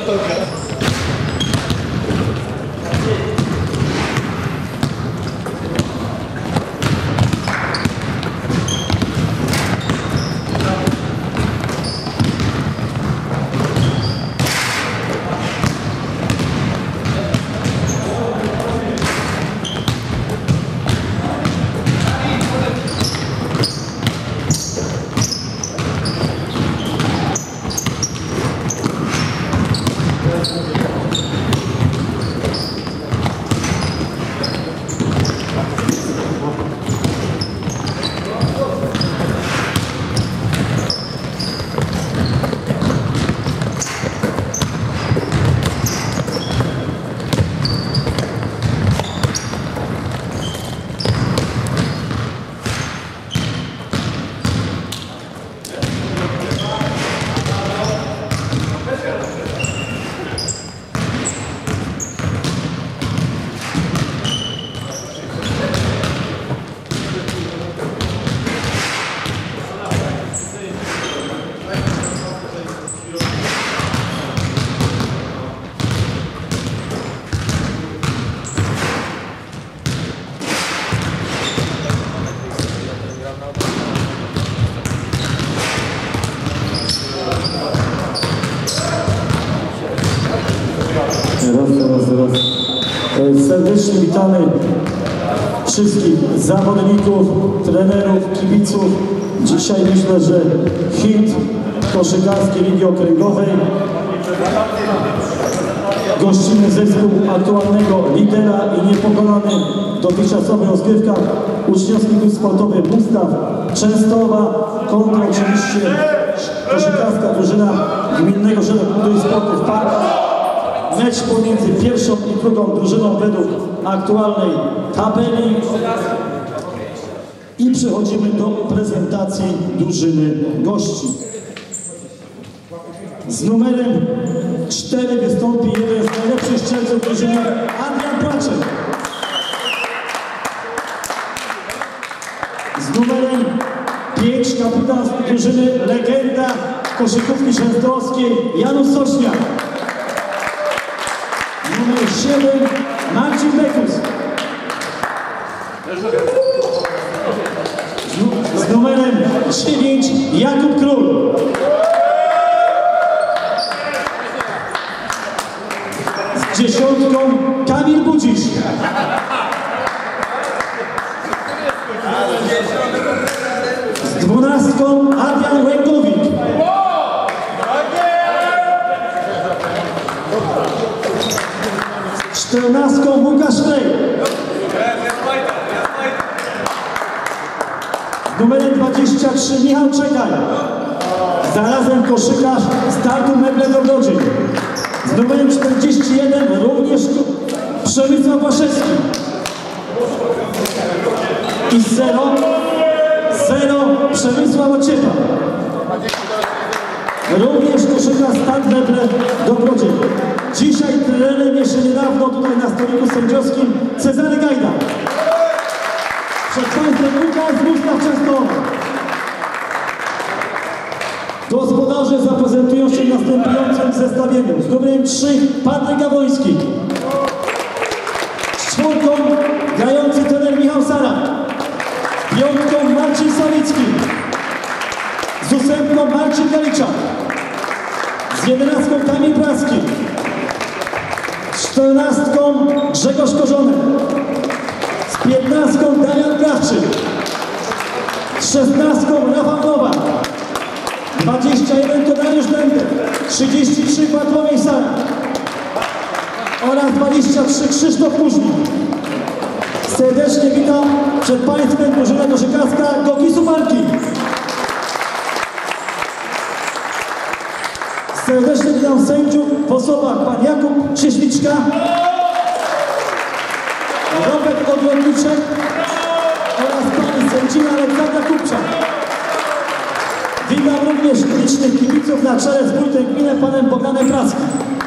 Serdecznie witamy wszystkich zawodników, trenerów, kibiców. Dzisiaj myślę, że hit koszykarskiej ligi okręgowej. Gościmy zespół aktualnego lidera i niepokonany w dotychczasowych rozgrywkach uczniowskich klub sportowy Bustaw Częstochowa kontra oczywiście koszykarska drużyna Gminnego Ośrodka Kultury i Sportu w Parkach. Mecz pomiędzy pierwszą i drugą drużyną według aktualnej tabeli. I przechodzimy do prezentacji drużyny gości. Z numerem 4 wystąpi jeden z najlepszych strzelców drużyny Adrian Płaczek. Z numerem 5 kapitan drużyny legenda koszykówki częstochowskiej Janusz Sośniak. Numer 7 Marcin Bekus. Z numerem 9 Jakub Król. Z 10 Kamil Budzisz. Z 12 Adrian Łękowik. Z 14 Łukasz Lej. Z numerem 23 Michał Czekaj. Zarazem koszykarz startu Meble do Godzin. Z numerem 41 również Przemysław Waszewski. I 0 Przemysław Ociepa. Również koszykarz start Meble do Godzin. Dzisiaj trenerem jeszcze niedawno tutaj na stoliku sędziowskim Cezary Gajda. Przed Państwem Łukasz Bustaw Częstochowa. Gospodarze zaprezentują się w następującym zestawieniu. Z numerem 3 Patryk Gawroński. Z 4 grający trener Michał Sara. Z 5 Marcin Sawicki. Z 8 Marcin Galiczak. Z 11 Kamil Praski. Z 14 Grzegorz Korzonek. Z 15 Damian Krawczyk. Z 16 Rafał Nowak. 21 to Dariusz Dętek. 33 Bartłomiej Sara. Oraz 23 Krzysztof Kuźnik. Serdecznie witam przed Państwem drużyna koszykarska Goki Suwalki. Serdecznie witam sędziów w osobach pan Jakub Krzyśliczka, Robert Odrodniczek oraz pani sędzina Aleksandra Kupczak. Witam również licznych kibiców na czele z wójtem gminy panem Bogdanem Praskim.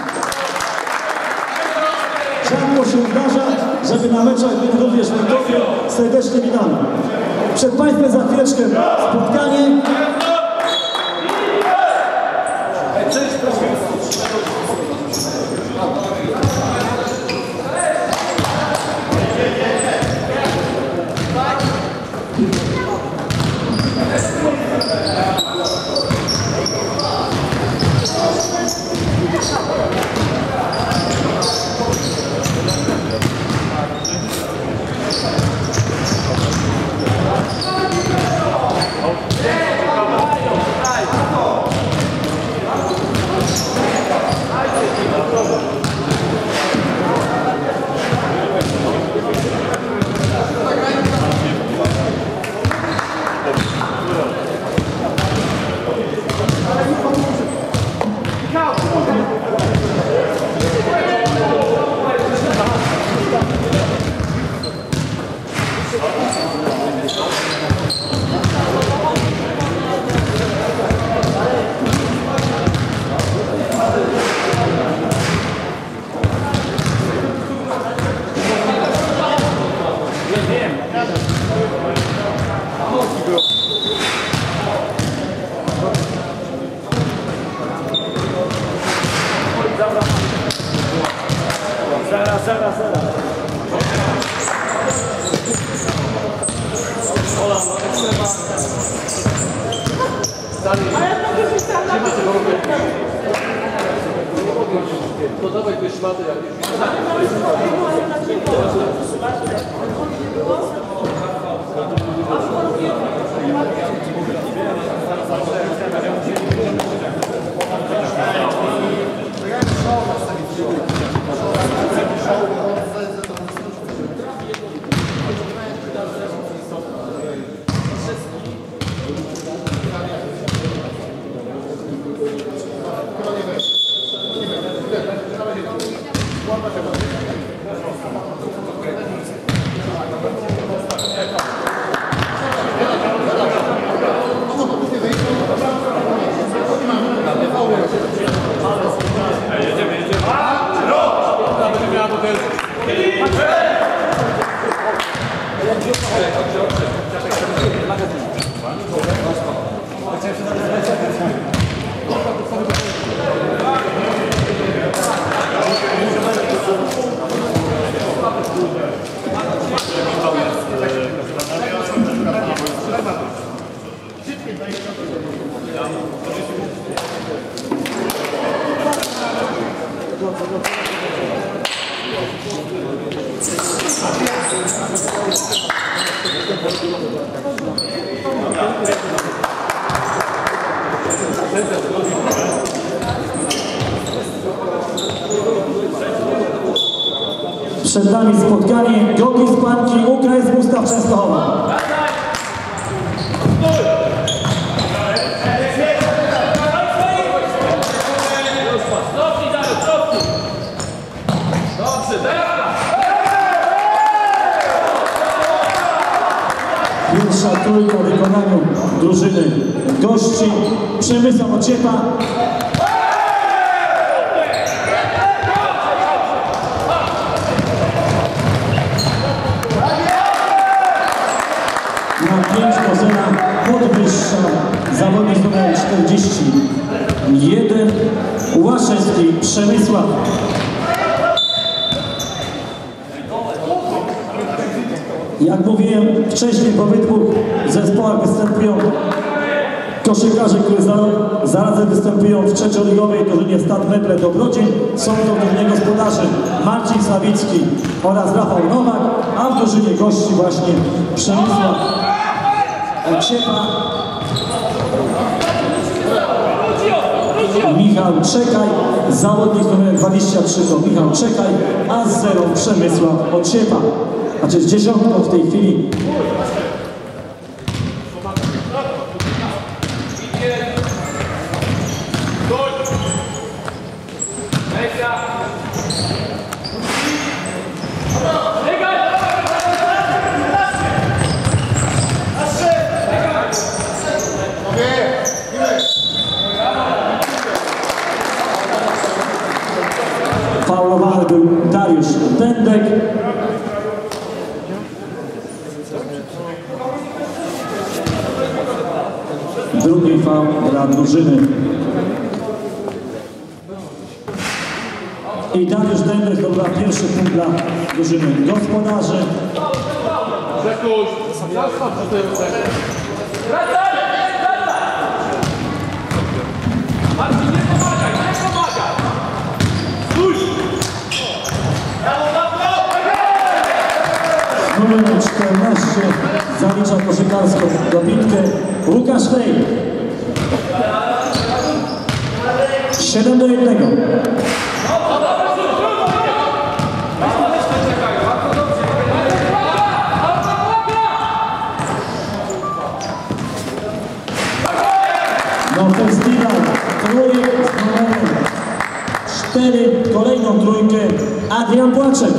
Rzadko się zdarza, żeby na meczach był również wójtowie. Serdecznie witamy. Przed Państwem za chwileczkę spotkanie. Przed nami spotkanie Gogi z Panki, UKS Gustaw Częstochowa. Pierwsza trójka w wykonaniu drużyny gości Przemysław Ociepa. Na 5-0 podwyższa zawodnik numer 41 Łaszewski Przemysław. Jak mówiłem wcześniej, po dwóch zespołach występują koszykarze, którzy zarazem występują w trzecioligowej drużynie Stad Meble Dobrodzień. Są to drużynie gospodarzy Marcin Sawicki oraz Rafał Nowak, a w drużynie gości właśnie Przemysław Ociepa, Michał Czekaj, zawodnik numer 23 to Michał Czekaj, a z 0 Przemysław Ociepa. Znaczy z 10 w tej chwili. Faulowany był Dariusz Tędek. Drugi faul dla drużyny. I Dariusz Tędek zdobywa pierwszy punkt dla drużyny gospodarzy. Numer 14 zalicza koszykarską dobitkę Łukasz Fej. 7-1. No festiwal trójek z numerem 4, kolejną trójkę Adrian Płaczek.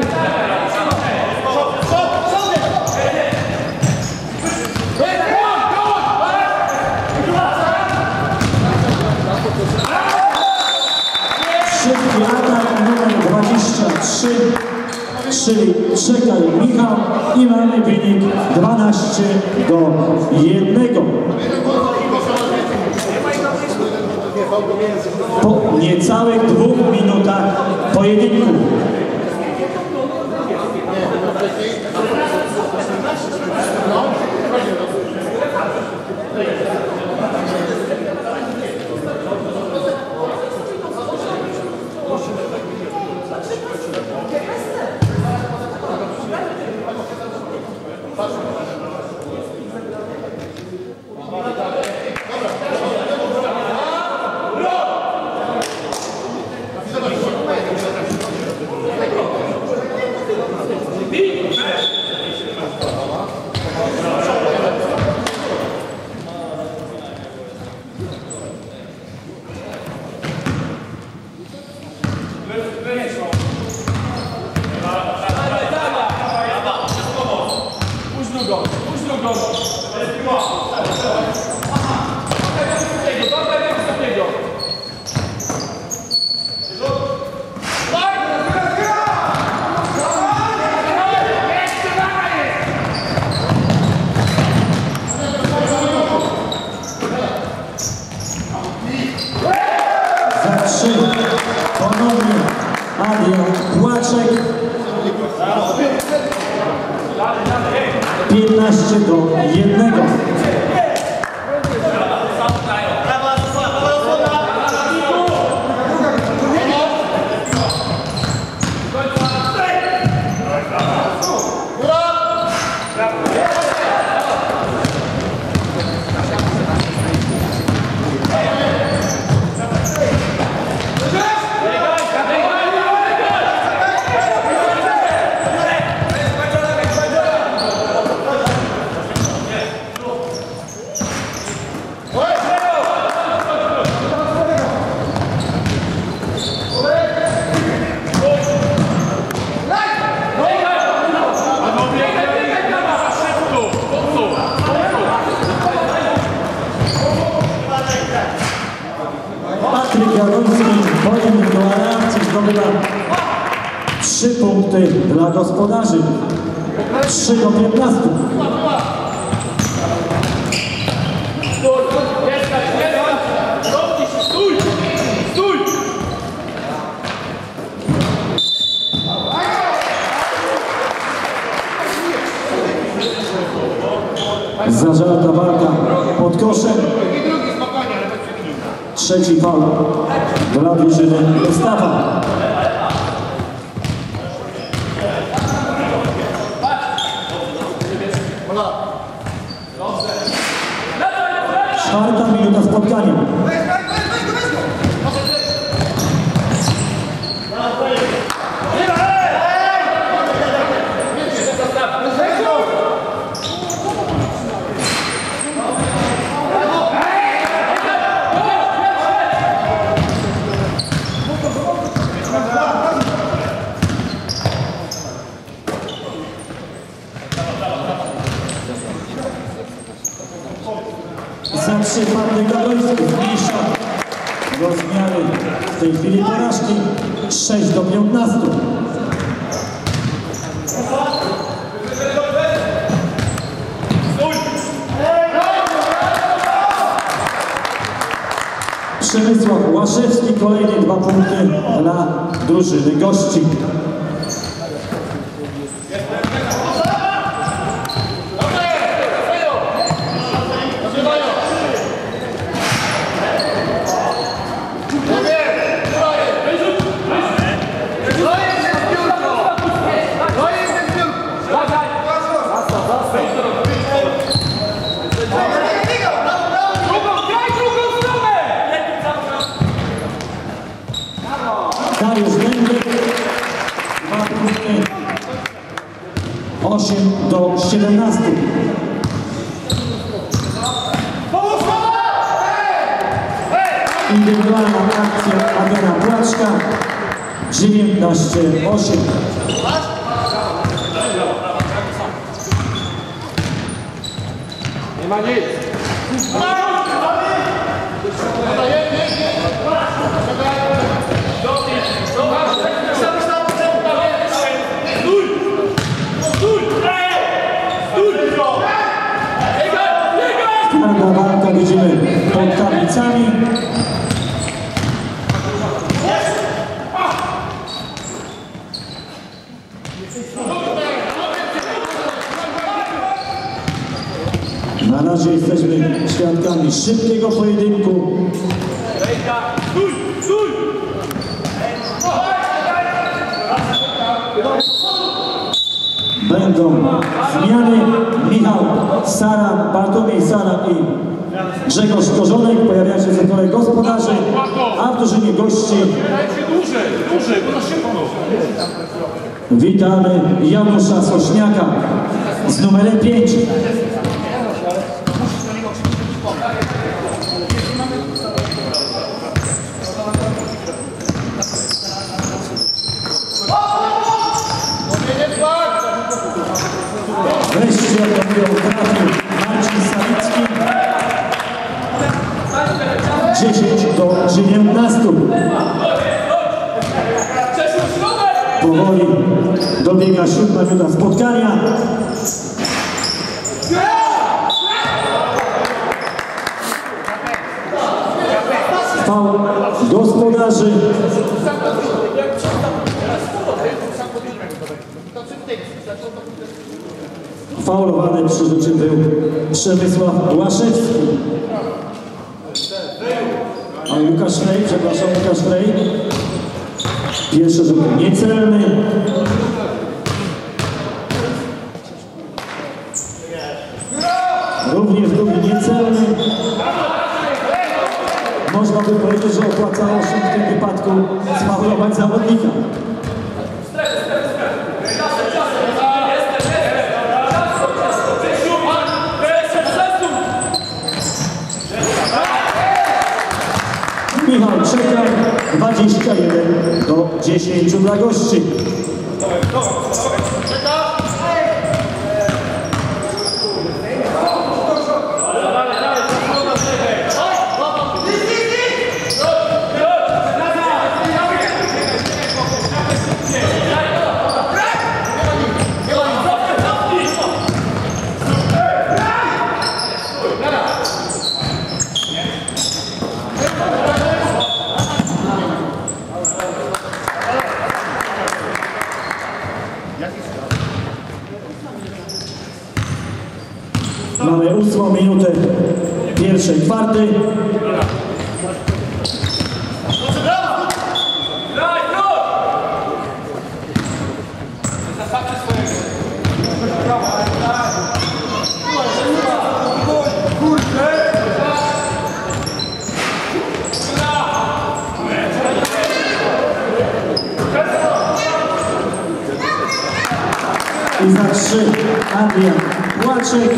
Szybki atak numer 23, czyli Czekaj Michał i mamy wynik 12-1. Po niecałych 2 minutach pojedynku. Ponownie Adrian Płaczek. 15-1. Patryk Jaroński w reakcji zdobywa 3 punkty dla gospodarzy. 3-15. Zażarta walka pod koszem. Trzeci faul dla drużyny Gustawa. Czwarta minuta spotkania. Za 3 Patryk Jaroński zmniejsza rozmiary w tej chwili porażki 6-15. Przemysław Łaszewski, kolejne 2 punkty dla drużyny gości. Dariusz Węgiel, 2 punkty, 8-17. Indywidualna akcja Adriana Płaczka, 19-8. Nie ma nic. Twarda walka widzimy pod tablicami. Na razie jesteśmy świadkami szybkiego pojedynku. Będą zmiany. Michał Sara, Bartłomiej Sara i Grzegorz Korzonek pojawiają się w zespole gospodarzy, a w drużynie gości Dłużej, bo to szybko. witamy Janusza Sośniaka z numerem 5. Wreszcie 10-19. Powoli dobiega 7. minuta spotkania. Faul gospodarzy. Faulowany przy rzucie był Przemysław Błaszewski. A Łukasz Frej, przepraszam, Łukasz Frej. Pierwszy rzut niecelny. Również drugi niecelny. Można by powiedzieć, że opłacało się w tym wypadku sfaulować zawodnika. Michał Czekaj, 21-10 dla gości. Mamy 8 minutę pierwszej kwarty. I za 3 Adrian Płaczek.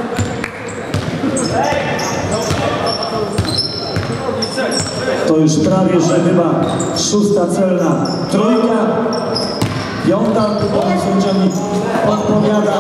To już prawie, że chyba 6. celna trójka. 5. sędzia mi podpowiada.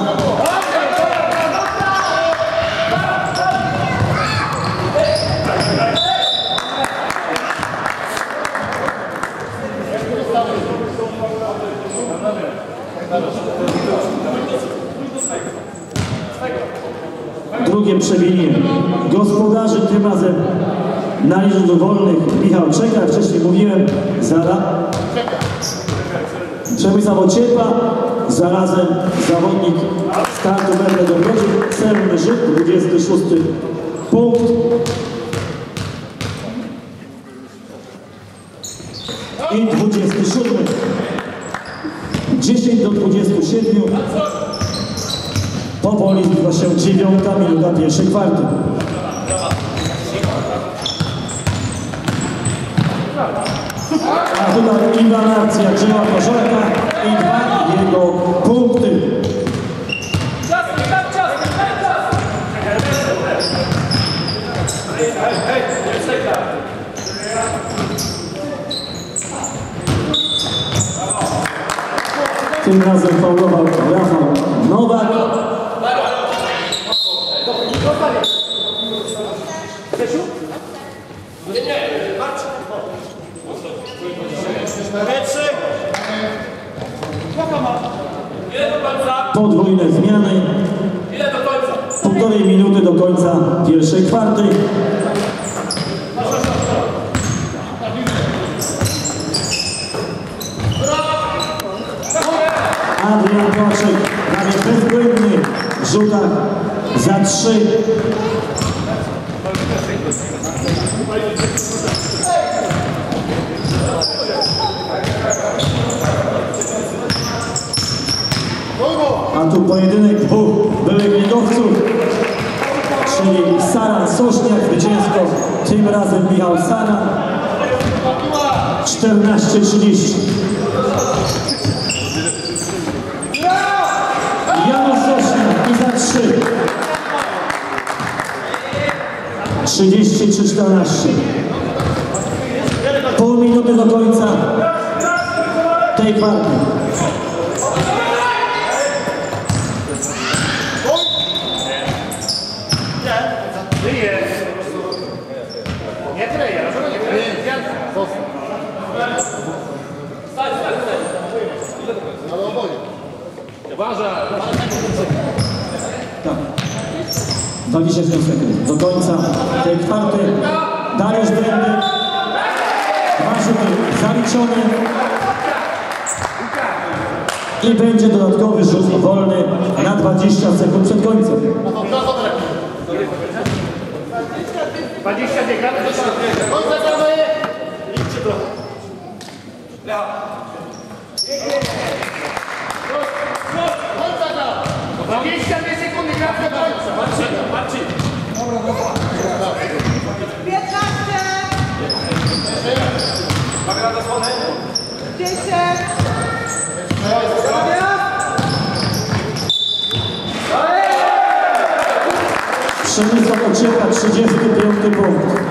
Drugie przebienie gospodarzy, tym razem na liczbę wolnych Michał Czeka, wcześniej mówiłem, Przemysław Ociepa, zarazem zawodnik startu będę dogodził, celny rzut, 26 punkt. I 27. 10-27. Powoli zbliża się 9. minuta pierwszej kwarty. A tutaj inwalacja Grzewa Koszolka i 2 jego punkty. Tym razem faulował Rafał Nowak. Podwójne zmiany. 1,5 minuty do końca pierwszej kwarty. Adrian Płaczek prawie bezbłędny w rzutach za 3. A tu pojedynek dwóch byłych ligowców, czyli Saran Sośniak, zwycięsko tym razem Michał Saran. 14:30. Janusz Sośniak i za 3. 33-14. Pół minuty do końca tej kwarty. Nie kryje. Uważaj! Tak. 27 sekund do końca tej kwarty. Dariusz Drędek. 2 rzuty zaliczone. I będzie dodatkowy rzut wolny na 20 sekund przed końcem. 20 biegamy do środka. Odzagramy! Idźcie trochę. 22 sekundy gra do końca. 15. Mamy na zasłonę. 10. Przemysław Ociepa, 35 punkt.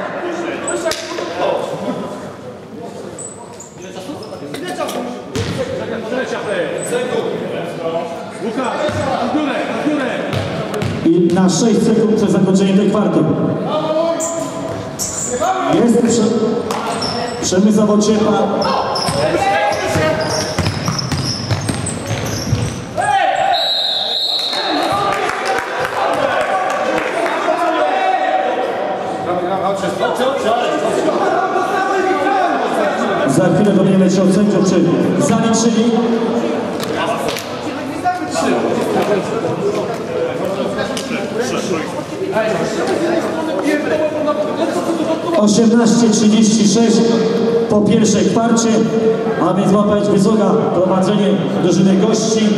Łukasz, w górę! I na 6 sekund przed zakończeniem tej kwarty. Jest Przemysław Ociepa. Za chwilę dowiemy się od sędziów, czy zaliczyli. Osiemnaście 36 po pierwszej kwarcie, a więc ma być wysoka prowadzenie drużyny gości.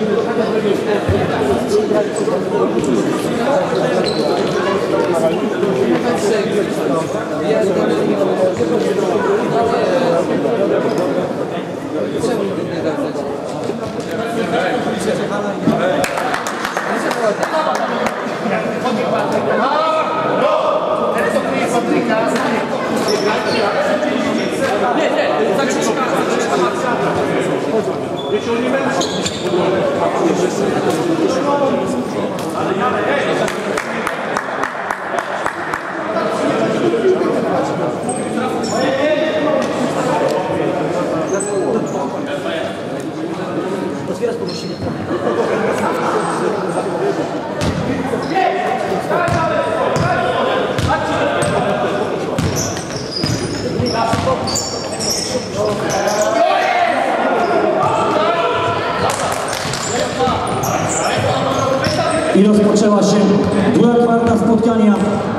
I rozpoczęła się druga kwarta spotkania.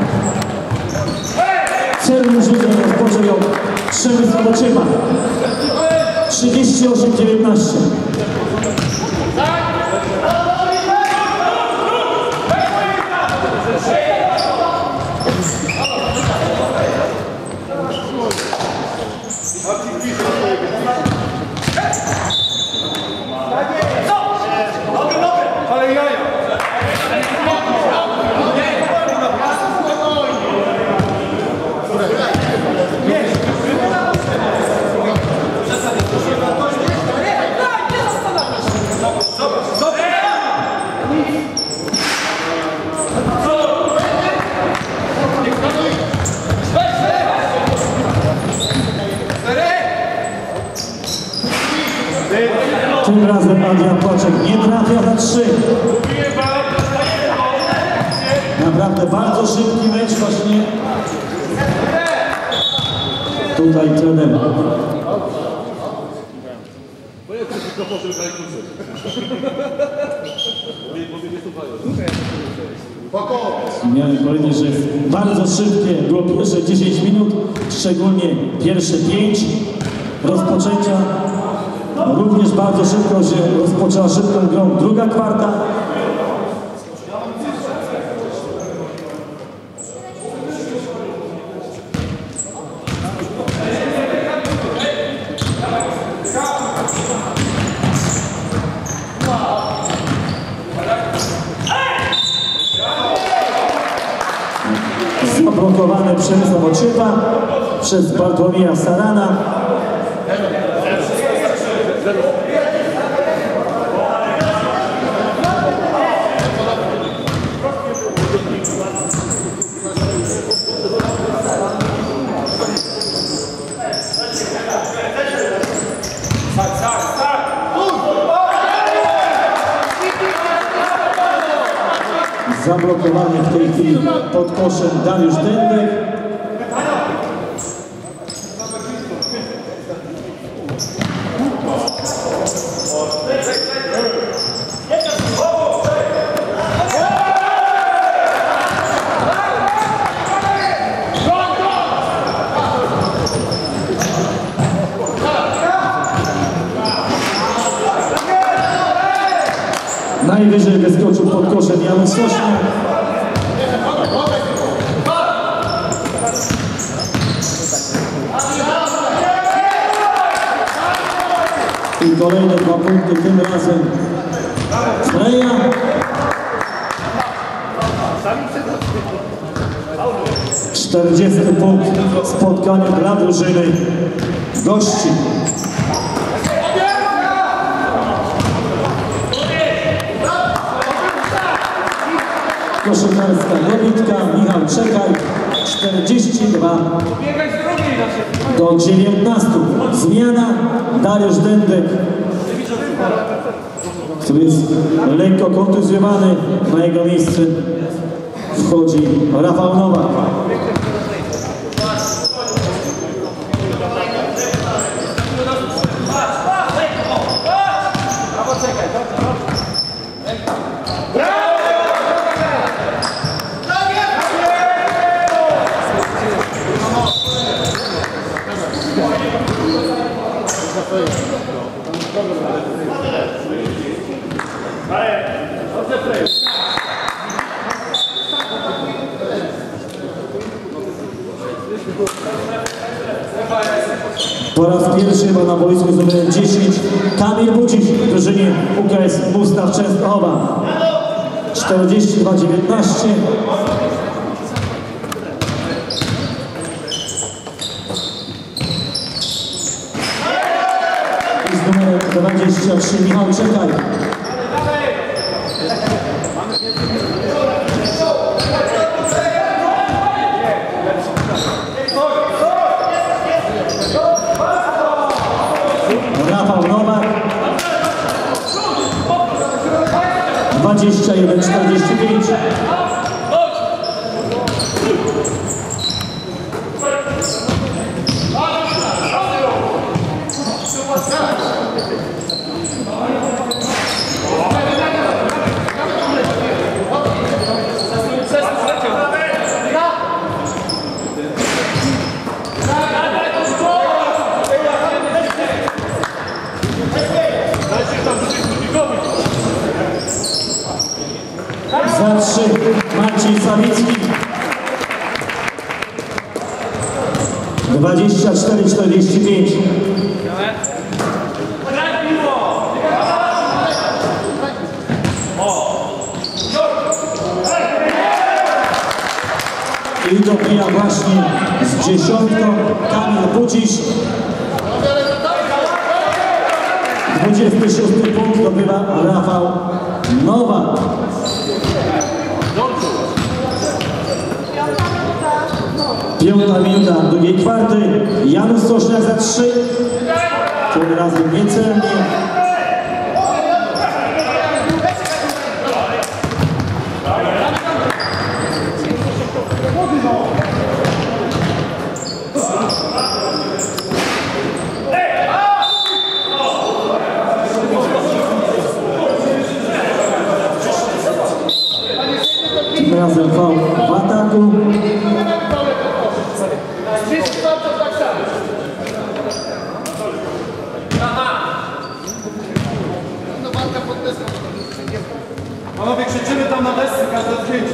Celnym rzutem rozpoczął ją Przemysław Ociepa. 38-19. Ale jaja! Tym razem Adrian Płaczek nie trafia za 3. Naprawdę bardzo szybki mecz właśnie. Tutaj trener. Miałem powiedzieć, że bardzo szybkie było pierwsze 10 minut, szczególnie pierwsze 5 rozpoczęcia. Również bardzo szybko się rozpoczęła szybką grą druga kwarta. Zablokowane Przemysław Ociepa przez Bartłomieja Sarana. Zablokowany w tej chwili pod koszem Dariusz Dędek. Najwyżej wyskoczył pod koszem Janusz Sośniak. I kolejne 2 punkty, tym razem Freja. 40 punkt w spotkaniu dla drużyny gości. Koszykarska dobitka, Michał Czekaj, 42 do 19. Zmiana, Dariusz Dędek, który jest lekko kontuzjowany, na jego miejsce wchodzi Rafał Nowak. Po raz pierwszy chyba na boisku z numerem 10 Kamil Budziś w drużynie UKS Mustaw Częstochowa. 42-19. I z numerem 23 Michał Czekaj. Rafał Nowak. 21-45. Za 3 Marcin Sawicki. 24-45. I dobija właśnie z 10 Kamil Budziś. 26 punkt dobywa Rafał Nowak. Piąta minuta drugiej kwarty. Janusz Sośniak za 3. Tym razem niecelnie. Tym razem faul w ataku. Panowie, krzyczymy tam na desce, każde zdjęcie.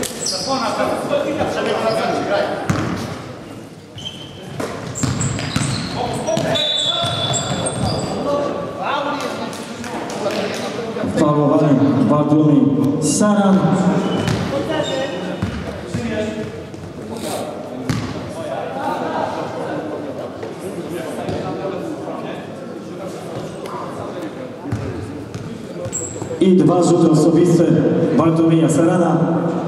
Faulowany Bartłomiej Saran. I 2 rzuty osobiste Bartłomieja Sarana.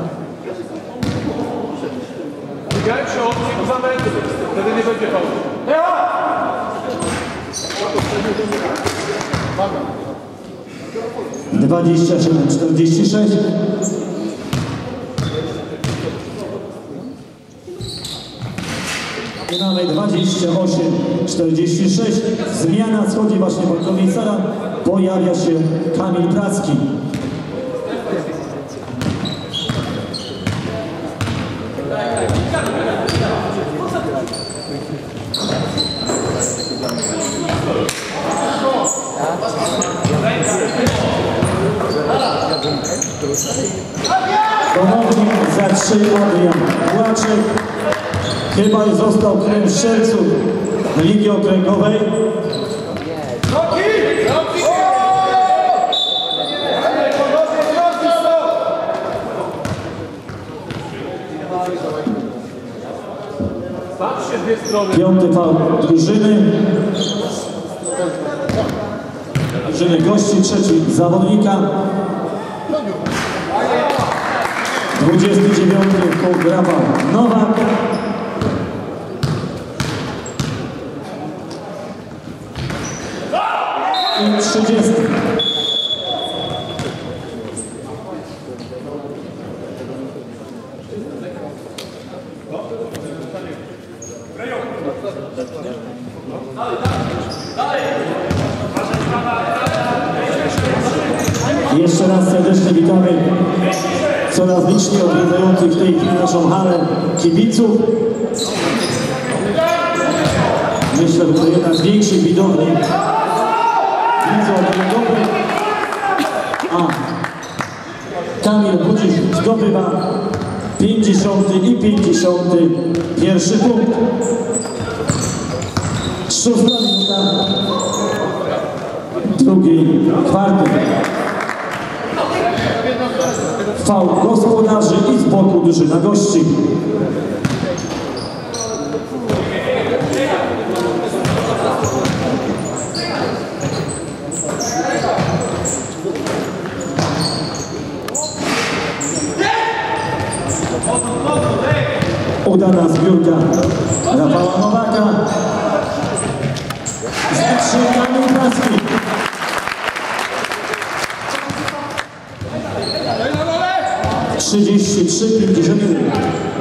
Biegałem się od niego za metry, wtedy nie będzie faulu. 27-46. I mamy 28-46. Zmiana schodzi właśnie po komisara. Pojawia się Kamil Pracki. Ponownie za 3 Adrian Płaczek. Chyba został krem strzelców Ligi Okręgowej. Patrzcie dwie strony. 5. faul drużyny. Drużyny gości, 3. zawodnika. 29. punkt Rafał Nowak. I 30. Jeszcze raz serdecznie witamy coraz liczniej odwiedzających w tej chwili naszą halę kibiców. Myślę, że to jedna z większych widowni widzów okręgowych. A Kamil Budzisz zdobywa 50. i 51. punkt. 6. minuta drugiej kwarty. Faul gospodarzy i z boku drużyna gości. Udana zbiórka Rafała Nowaka. Zatrzymany Praski. Trzydzieści 53-51.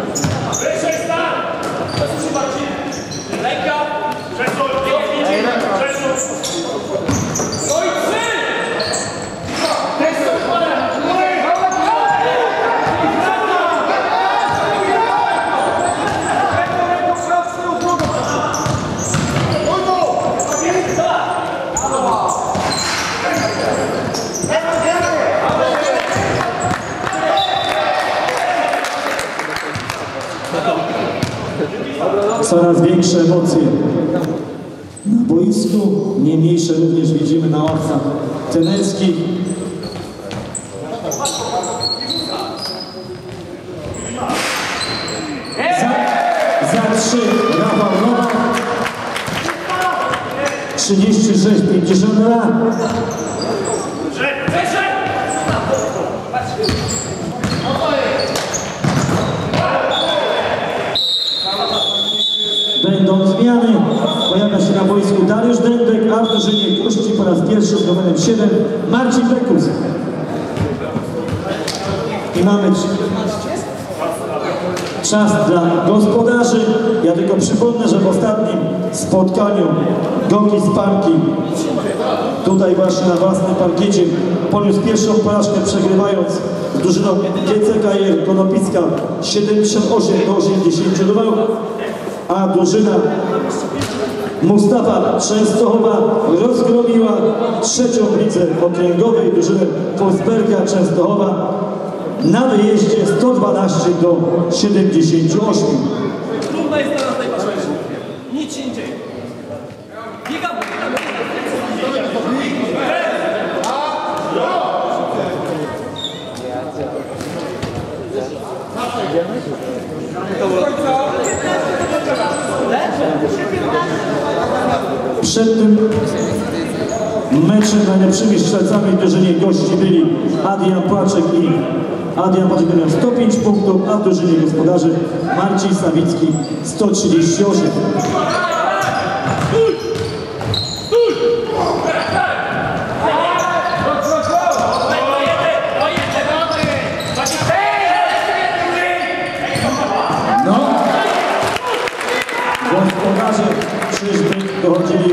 Coraz większe emocje na boisku, nie mniejsze również widzimy na ławkach trenerskich. Za 3 Rafał Nowak. 36-52. Będą zmiany. Pojawia się na boisku Dariusz Dębek, a w drużynie gości po raz pierwszy z numerem 7 Marcin Bekus. I mamy czas dla gospodarzy. Ja tylko przypomnę, że w ostatnim spotkaniu Goki z Parki tutaj właśnie na własnym parkiecie poniósł pierwszą porażkę, przegrywając z drużyną GCKR Konopicka 78-82, a drużyna Mustafa Częstochowa rozgromiła trzecią w lidze okręgowej drużynę Wolfsberga Częstochowa na wyjeździe 112-78. Trudna jest teraz najważniejsza. Nic indziej. Biegamy. Przed tym meczem najlepszymi strzelcami w drużynie gości byli Adrian Płaczek miał 105 punktów, a w drużynie gospodarzy Marcin Sawicki 138.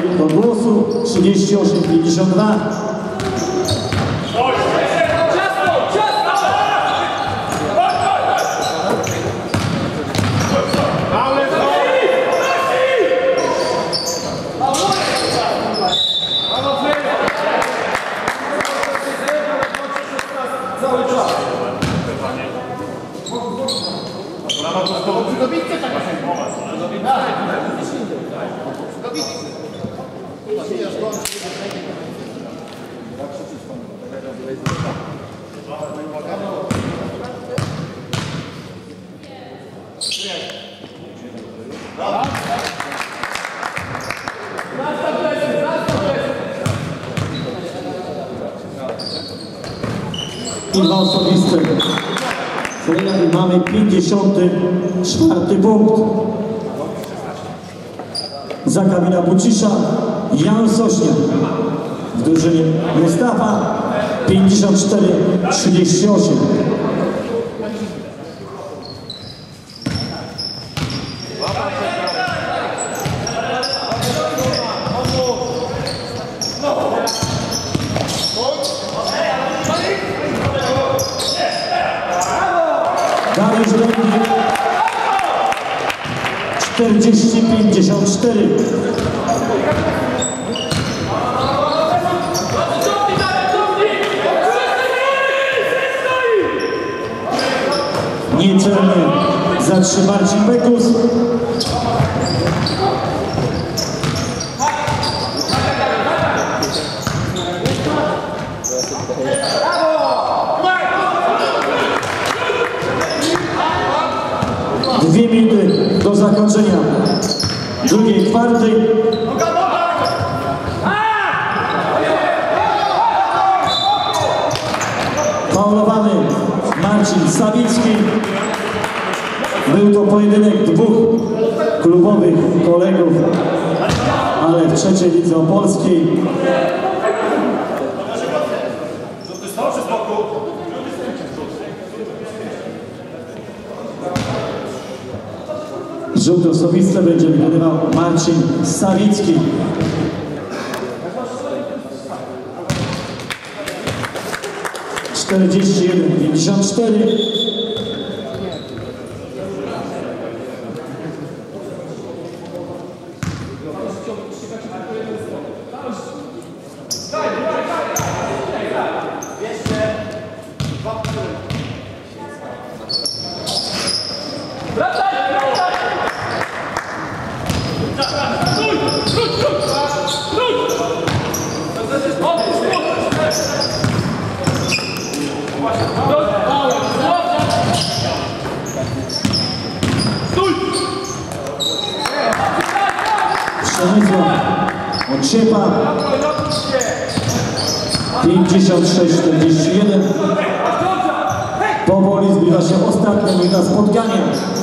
do głosu. 38-52. I dwa osobiste. I mamy 54 punkt. Za Kamila Bucisza Jan Sośniak. W drużynie Mustafa 54-38. Dariusz Dębik 40-54. Niecelny za 3 Marcin Bekus. Dwie minuty do zakończenia drugiej kwarty. Faulowany Marcin Sawicki. Był to pojedynek dwóch klubowych kolegów, ale w trzeciej lidze opolskiej. Rzut osobisty będzie wykonywał Marcin Sawicki. (41-54). Przemysław Odsiepa 56-41. Powoli zbliża się ostatnia minuta spotkania.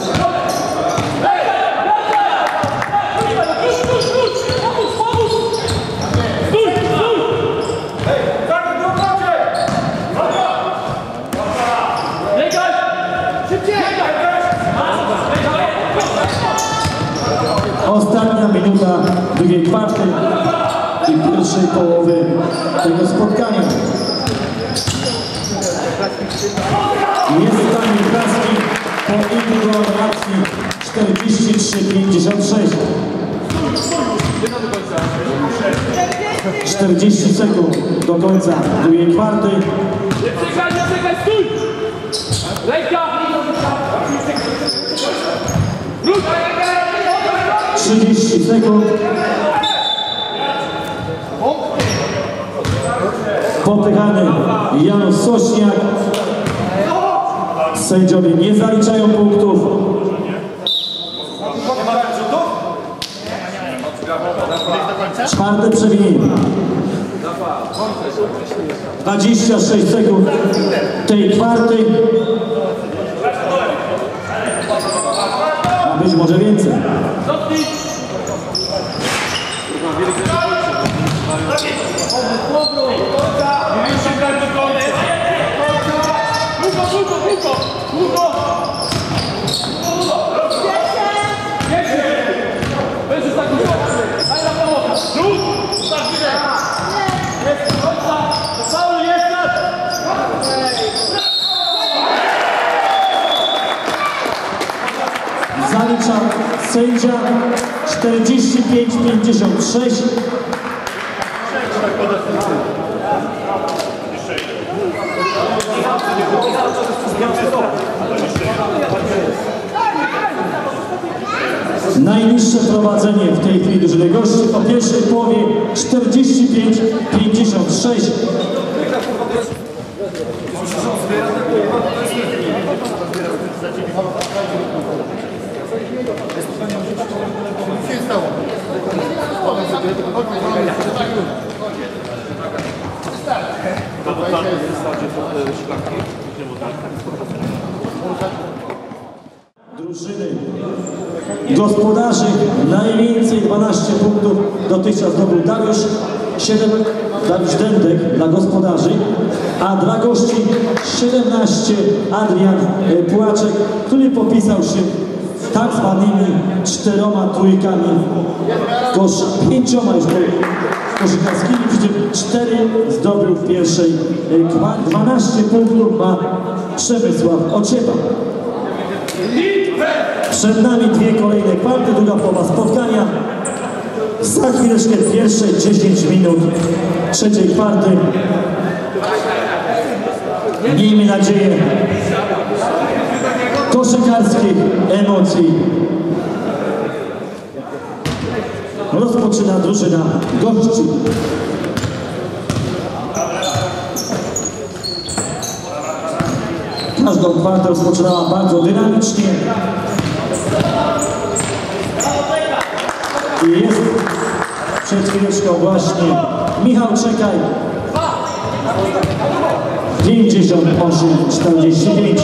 Ostatnia minuta drugiej kwarty i pierwszej połowy tego spotkania. Jest Daniel Kraski po indywidualnej akcji 43-56. 40 sekund do końca drugiej kwarty. Czekaj, stój! Ręka! 30 sekund. Popychany Jan Sośniak. Sędziowie nie zaliczają punktów. Czwarte przewinienie. 26 sekund tej kwarty. A być może więcej. Będzie tak. Zalicza sędzia 45-56. Najniższe prowadzenie w tej chwili drużyny gości po pierwszej połowie 45-56. Drużyny gospodarzy najwięcej 12 punktów dotychczas zdobył Dariusz Dędek dla gospodarzy, a dla gości 17 Adrian Płaczek, który popisał się tak zwanymi 4 trójkami, 5 już koszykarskimi, przy czym 4 zdobył w pierwszej. 12 punktów ma Przemysław Ociepa. Przed nami 2 kolejne kwarty, druga połowa spotkania. Za chwileczkę pierwsze 10 minut trzeciej kwarty. Miejmy nadzieję koszykarskich emocji. Rozpoczyna drużyna gości. Każdą kwartę rozpoczynała bardzo dynamicznie. I jest przed chwileczką właśnie Michał Czekaj. 58-45.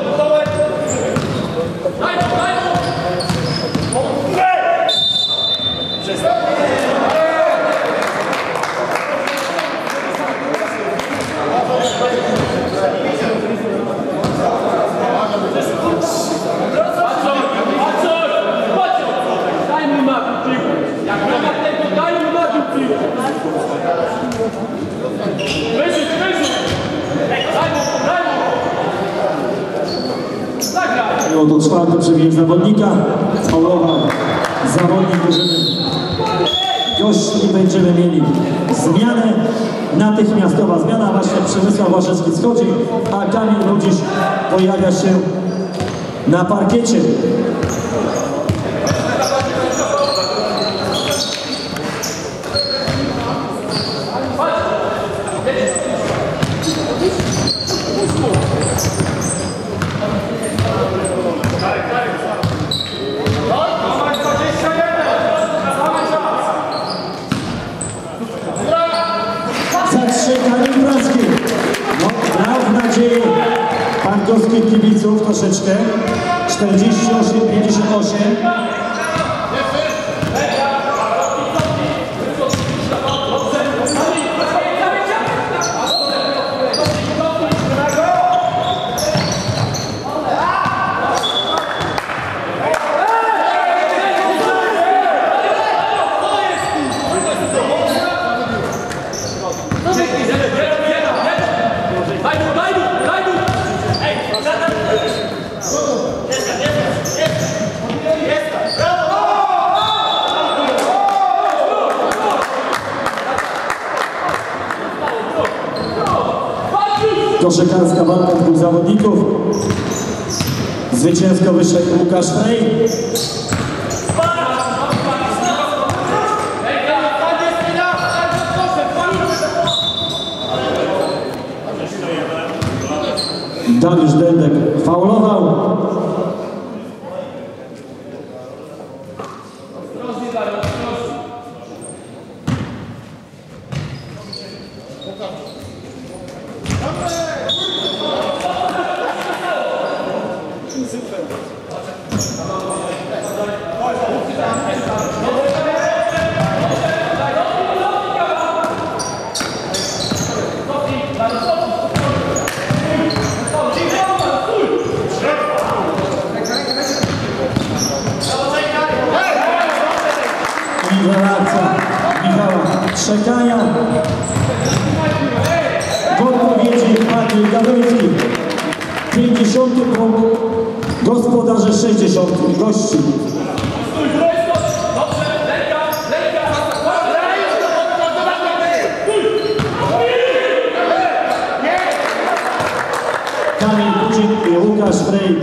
Do 4. przewinił zawodnika, faulował zawodnik drużyny gości. Będziemy mieli zmianę, natychmiastowa zmiana. Właśnie Przemysław Błaszewski schodzi, a Kamil Rudzisz pojawia się na parkiecie. Parkowskich kibiców troszeczkę 48-58. Koszykarska walka 2 zawodników. Zwycięsko wyszedł Łukasz Frej. Dariusz Dędek faulował. Reakcja Michała Czekaja. W odpowiedzi Maciej Gawełski. 50 punkt Gospodarze 60 gości. Kamil Budzik i Łukasz Frej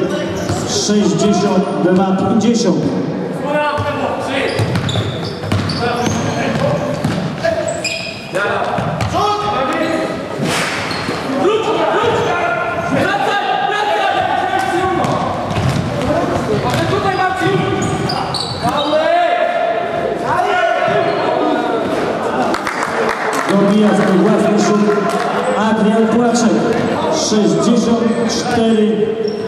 62-50. Dobija swój własny szut Adrian Płaczek 64.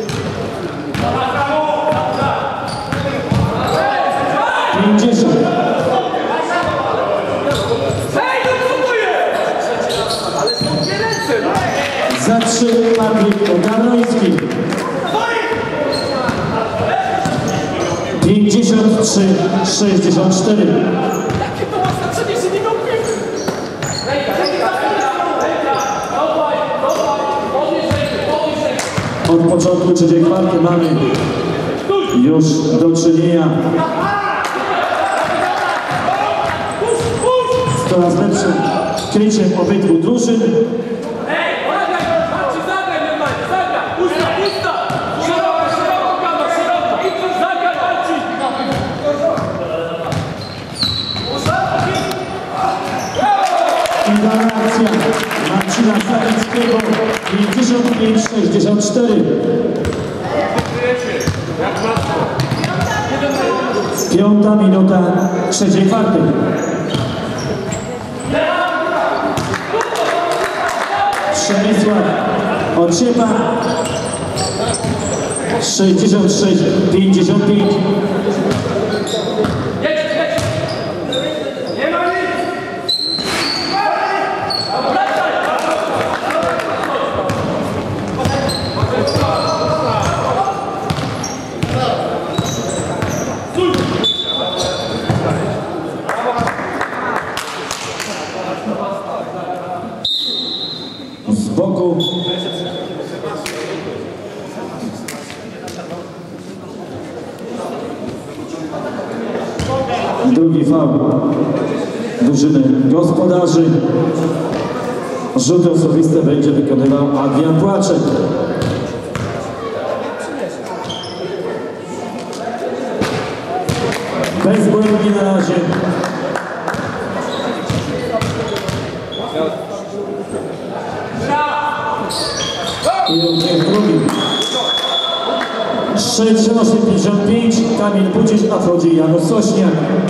Za 3 Patryk Garnoński 53-64. Od początku trzeciej kwarty mamy już do czynienia z coraz lepszym kryciem obydwu drużyn. Idealna akcja Marcina Sawickiego 55-64. Piąta minuta trzeciej kwarty. Przemysław Ociepa 66-55. Z boku drugi faul drużyny gospodarzy. Rzuty osobiste będzie wykonywał Adrian Płaczek. Bezbłędnie na razie. I również drugi. 68-55. Kamil Budzik, a wchodzi Janusz Sośniak.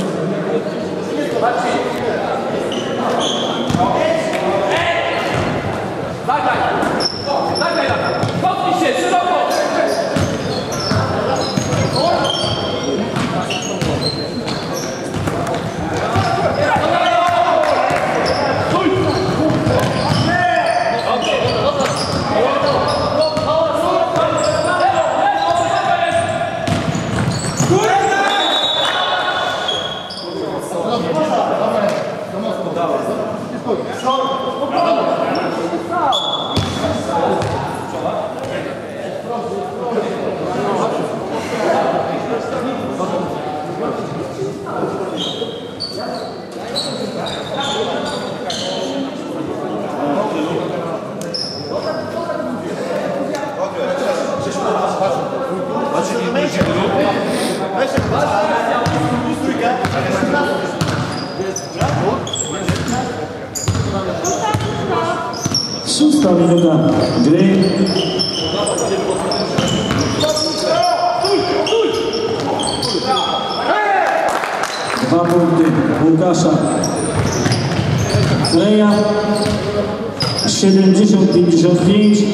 Szósta minuta gry. Dwa punkty Łukasza Freja 70-55.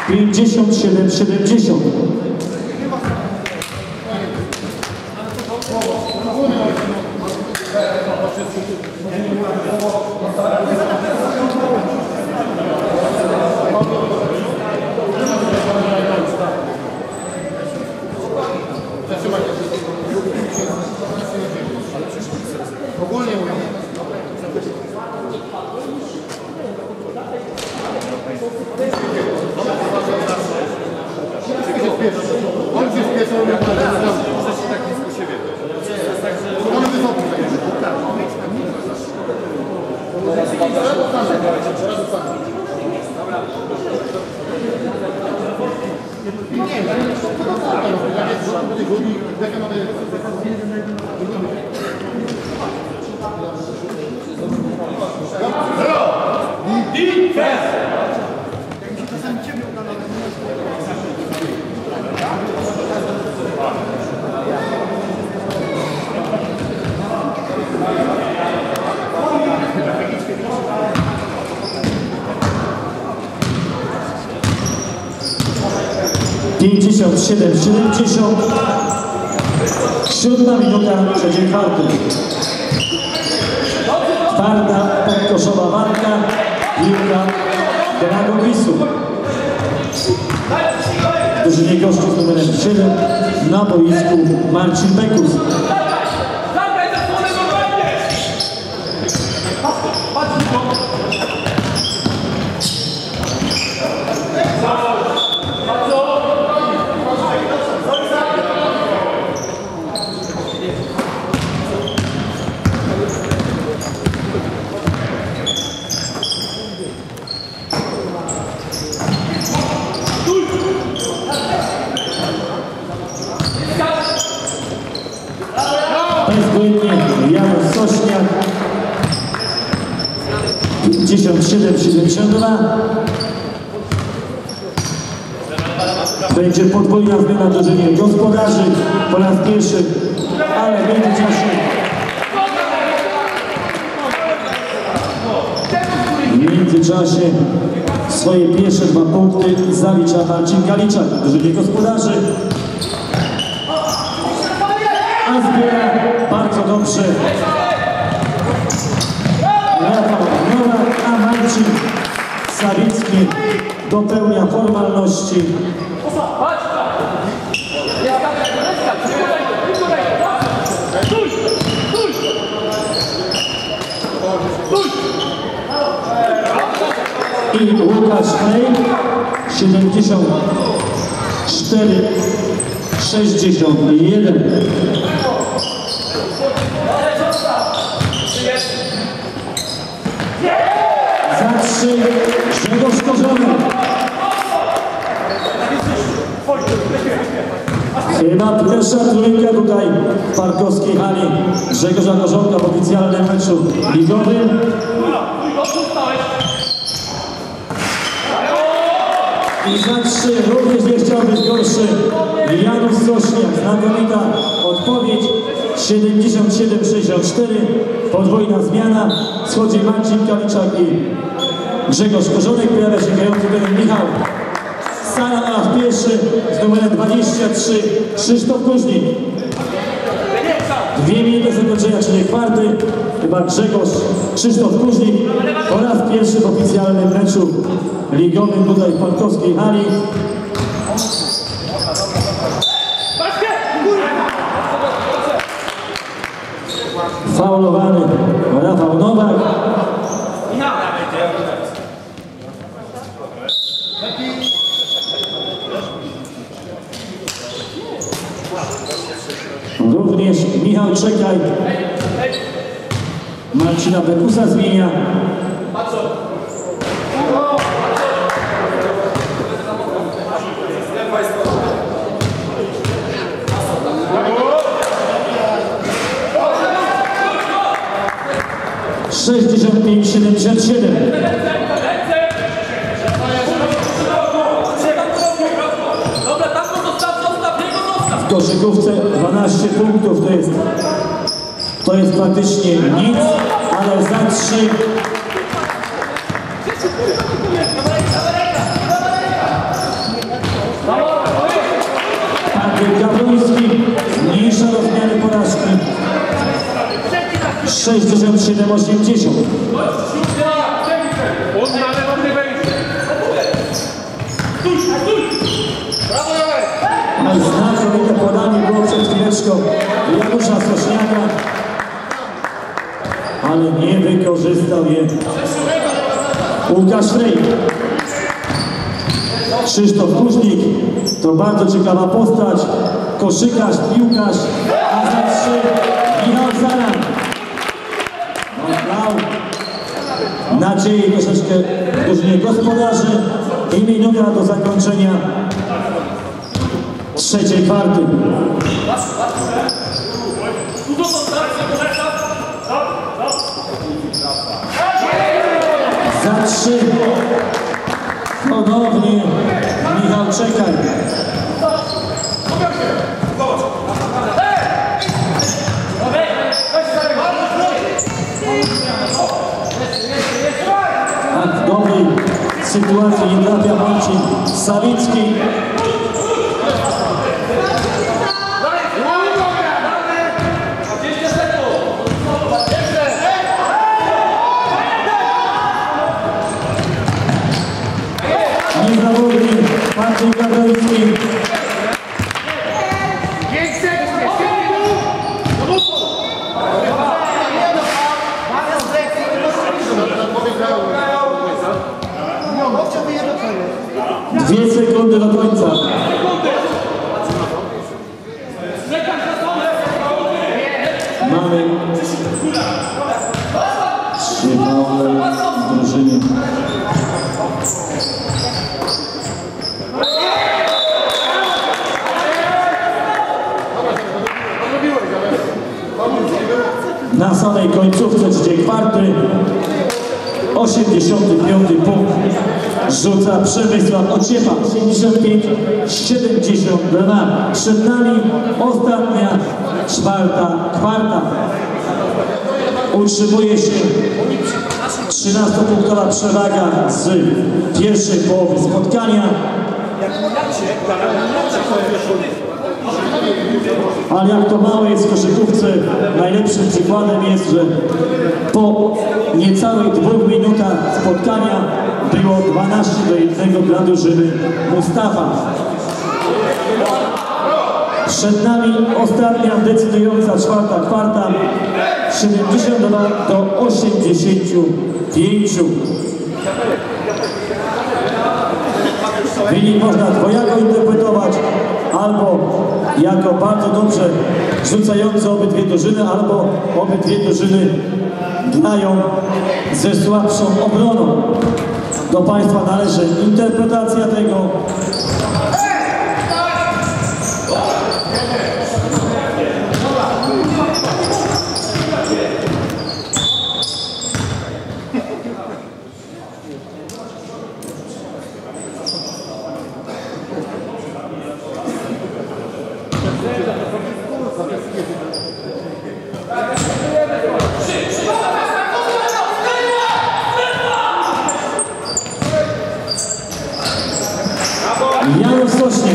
57-70. Ogólnie mówię. On się spieszą, jak to jest tak blisko siebie. On wysoko. Pięćdziesiąt 70. Siódma minuta trzeciej kwarty. Twarda, podkoszowa walka. Piłka do Nagogisu. W drużynie gościu z numerem 7 na boisku Marcin Bekus. Bezbłędnie Janusz Sośniak. 57-72. Będzie podwójna zmiana w drużynie gospodarzy po raz pierwszy, ale w międzyczasie swoje pierwsze 2 punkty zalicza Marcin Kaliczak w drużynie gospodarzy. A zbiera bardzo dobrze Rafał Nowak, a Marcin Sawicki dopełnia formalności. I Łukasz Klej 74-61. Za 3 Grzegorz Korzony. Chyba pierwsza trójka tutaj w parkowskiej hali Grzegorza Korzonka w oficjalnym meczu ligowym. I za 3 również nie chciał być gorszy Janusz Sośniak. Znakomita odpowiedź. 77-64. Podwójna zmiana. Schodzi Marcin Kaliczak i Grzegorz Korzonek. Pojawia się grający trener Michał Sara, a w pierwszy z numerem 23 Krzysztof Kuźnik. 2 minuty zakończenia trzeciej kwarty. Chyba Krzysztof Kuźnik po raz pierwszy w oficjalnym meczu ligowym tutaj w parkowskiej hali. Faulowany Rafał Nowak. Również Michał Czekaj Marcina Bekusa zmienia. Sześćdziesiąt 75-77. W koszykówce 12 punktów to jest praktycznie nic, ale za 3 67-80. On na lewo nie wejdzie. Ale znakomite podanie było przed chwileczką Janusza Sośniaka, ale nie wykorzystał je Łukasz Frej. Krzysztof Kuźnik to bardzo ciekawa postać, koszykarz, piłkarz, a za 3 Michał Zaran. Dał nadziei troszeczkę drużynie gospodarzy i minuta do zakończenia trzeciej kwarty. Za 3 ponownie Michał Czekaj. A w dobrej sytuacji nie trafia Marcin Sawicki. Niezawodny Marcin Gawełski. Dwie sekundy do końca. Mamy 3 faule w drużynie. Na samej końcówce trzeciej kwarty 85 punkt rzuca Przemysław Ociepa. 75-72. Przed nami ostatnia czwarta kwarta. Utrzymuje się 13-punktowa przewaga z pierwszej połowy spotkania. Ale jak to mało jest w koszykówce, najlepszym przykładem jest, że po niecałych 2 minutach spotkania było 12-1 dla drużyny Mustafa. Przed nami ostatnia decydująca czwarta kwarta, 72-85. Wynik można dwojako interpretować, albo jako bardzo dobrze rzucające obydwie drużyny, albo obydwie drużyny grają ze słabszą obroną. Do Państwa należy interpretacja tego. Janusz Sośniak.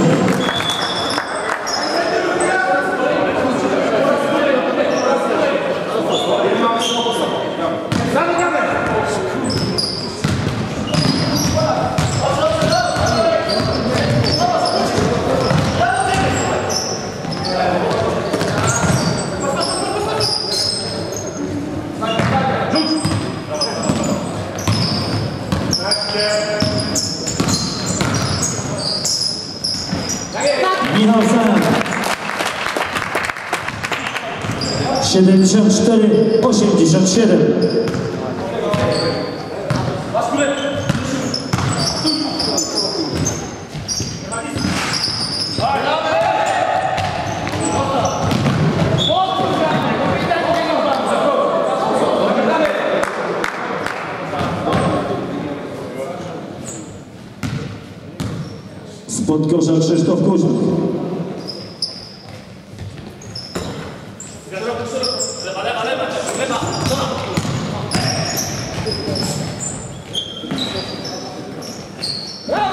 Michał Zaran. 74-87. Spod kosza Krzysztof Kuźnik.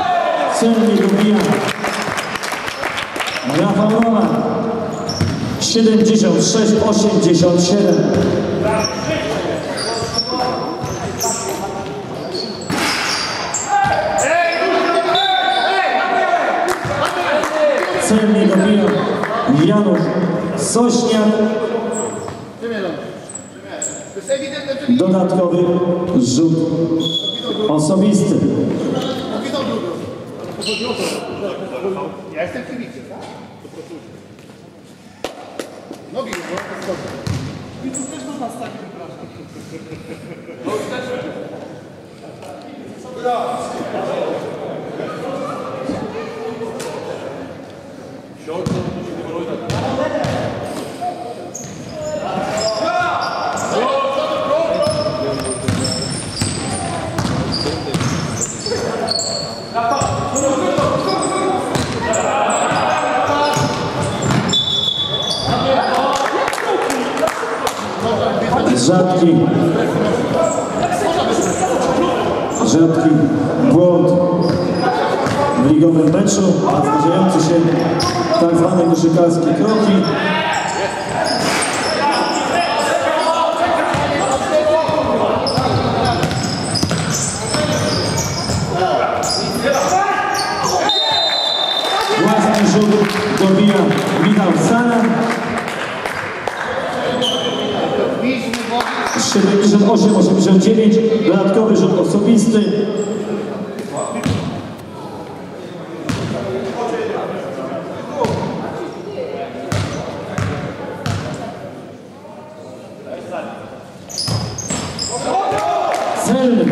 Celnie dobija Rafał Roman. 76-87. Celnie dobija Janusz Sośniak. Dodatkowy rzut osobisty. Ja jestem kibicem, tak? Nogi, no, kibiców też można stać. Rzadki błąd w ligowym meczu, a zdarzający się tak zwane koszykarskie kroki. Własny rzut dobija Michał Sara. 78-89, dodatkowy rzut osobisty. Celny.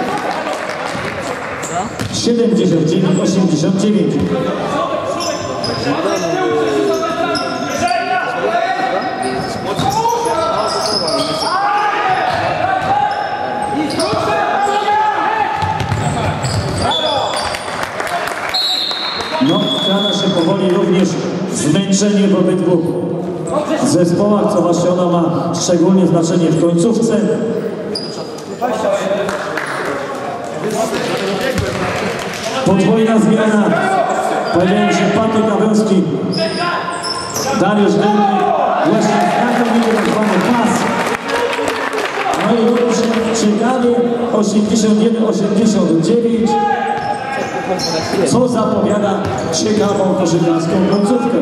79-89. No, wkrada się powoli również zmęczenie w obydwu zespołach, co właśnie ona ma szczególnie znaczenie w końcówce. Podwójna zmiana. Pojawiają się Patryk Gawęski, Dariusz Dębny, właśnie znakomity rozwany pas. No i również ciekawie 81-89. Co zapowiada ciekawą koszykarską końcówkę.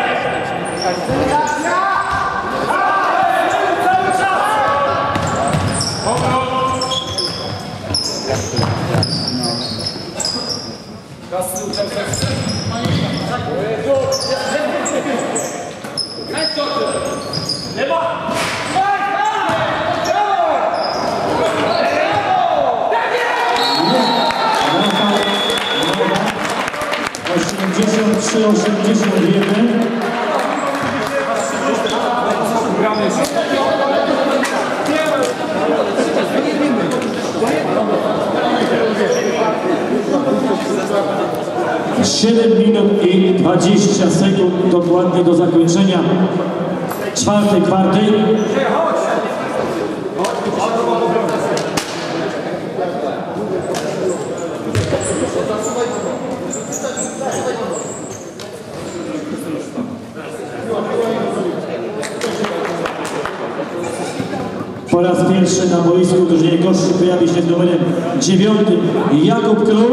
Siedem minut i 20 sekund dokładnie do zakończenia czwartej kwarty. Po raz pierwszy na boisku drużyny Goszczy pojawi się z numerem 9 Jakub Król.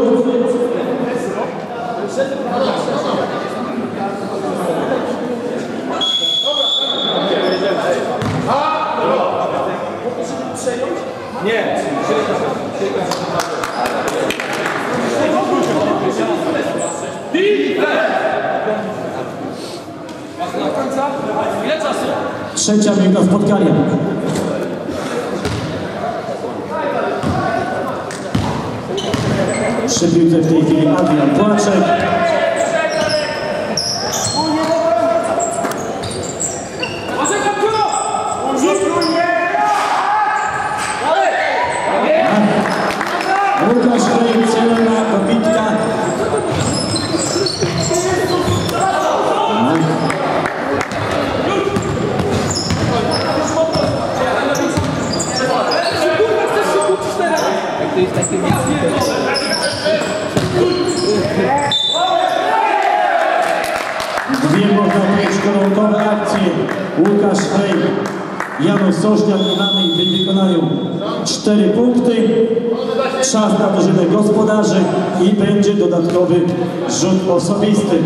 Nie. Ile czasu? Trzecia minuta spotkania. Przy piłce w tej chwili Adrian Płaczek. Łukasz Klej, celna dobitka. gorąkowe akcje. Łukasz Frej, Janusz Sośniak i mamy w wykonaniu 4 punkty. Czas na drużynę gospodarzy i będzie dodatkowy rzut osobisty.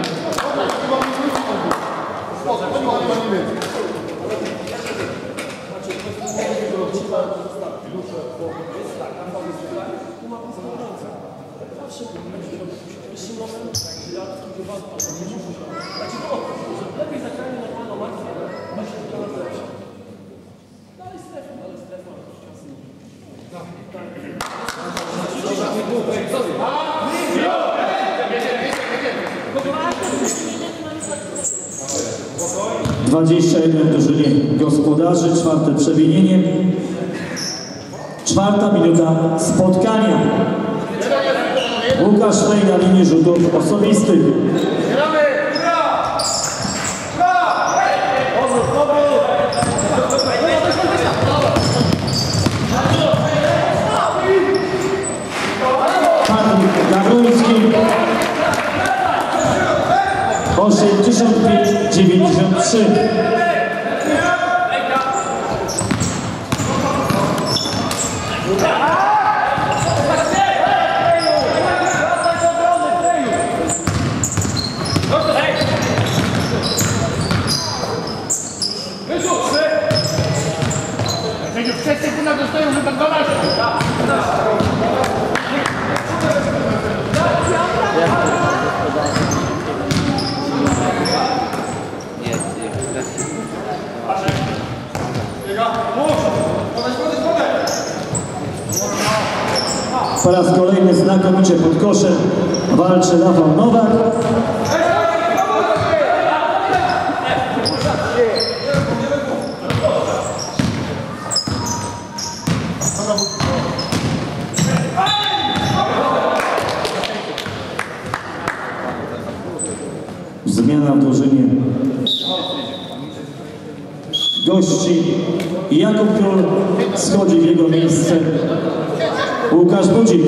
...21 drużynie gospodarzy, 4. przewinienie, 4. minuta spotkania. Łukasz Frej na linii rzutów osobistych. Patryk Gawroński 85-93. Po raz kolejny znakomicie pod koszem walczy Rafał Nowak. Zmiana w drużynie gości. Jakub Król schodzi w jego miejsce. Łukasz Budzik.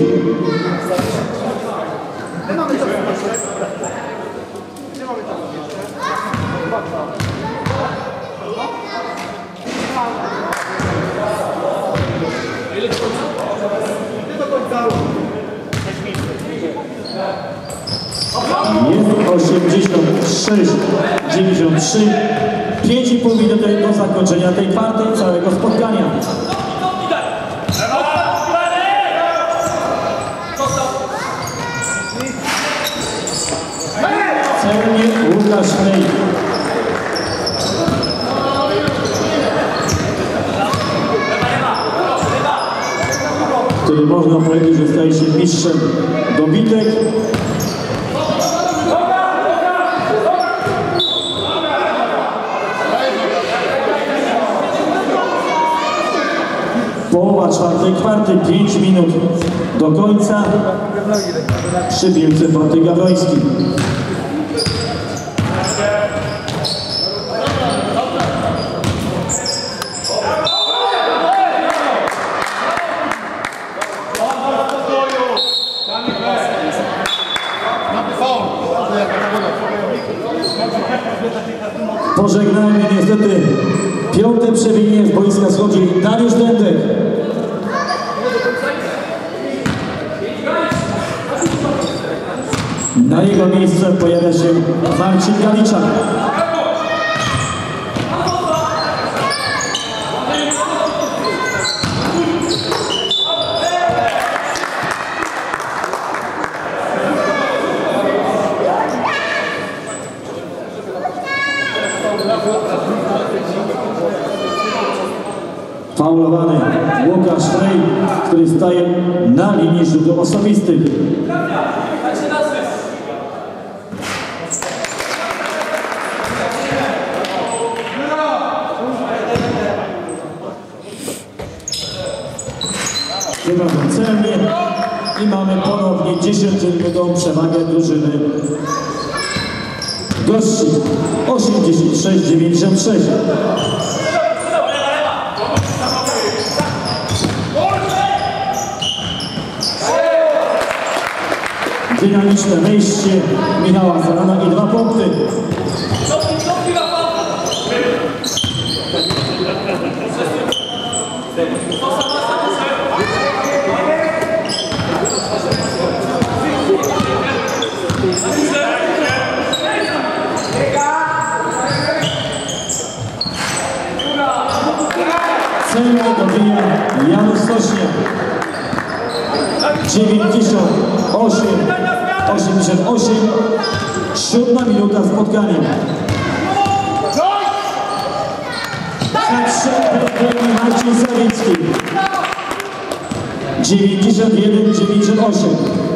Jest 86-93. 5,5 minuty do zakończenia tej kwarty całego spotkania. Celnie Łukasz Frej. Który można powiedzieć, że staje się mistrzem dobitek. Połowa 4. kwarty, 5 minut do końca. Przy piłce Patryk Gawroński. Pożegnajmy niestety 5. przewinienie z boiska schodzi Dariusz Dędek. Na jego miejsce pojawia się Marcin Galiczak. Faulowany Łukasz Frej, który staje na linii rzutów osobistych. Wygląda celnie i mamy ponownie 10-minutową przewagę drużyny gości. 86-96. Dynamiczne wejście Michała Zarana i 2 punkty. Celnie dobija Janusz Sośniak. 98-88. 7 minuta spotkania. Hatrzek Marcin Sawicki. 91-98.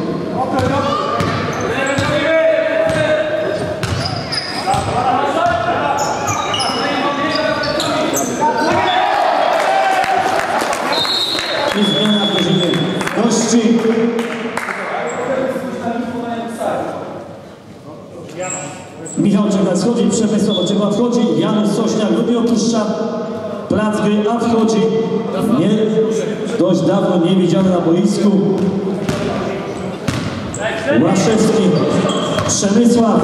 I zmiana w drużynie gości. Michał Czeka schodzi, Przemysław Ociepa wchodzi, Janusz Sośniak lubi opuszcza plac gry, a wchodzi dość dawno niewidziany na boisku Łaszewski, Przemysław.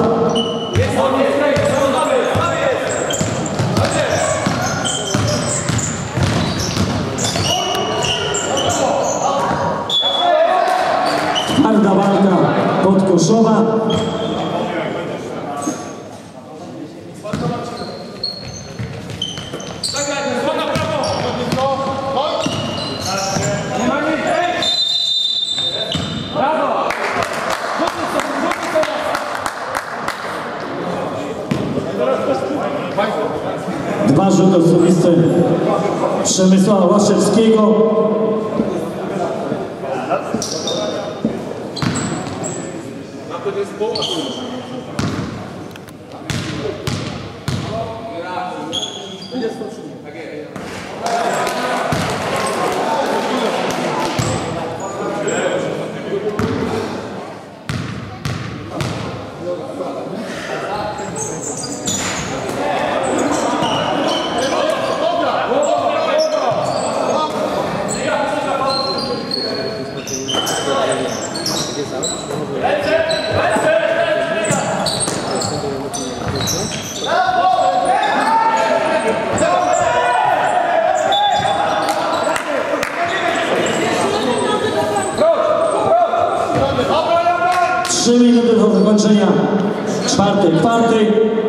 Twarda walka podkoszowa. Dwa rzuty osobiste Przemysława Łaszewskiego. Trzy minuty do zakończenia czwartej kwarty.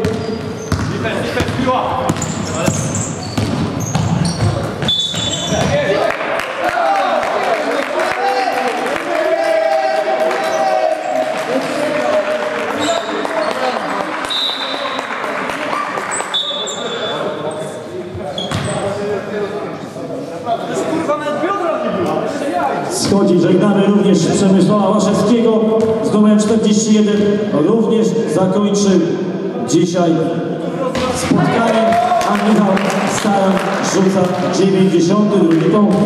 Schodzi, żegnamy również Przemysława Łaszewskiego z numerem 41. Również zakończył dzisiaj spotkanie, a Michał Staroń rzuca 92 punkt.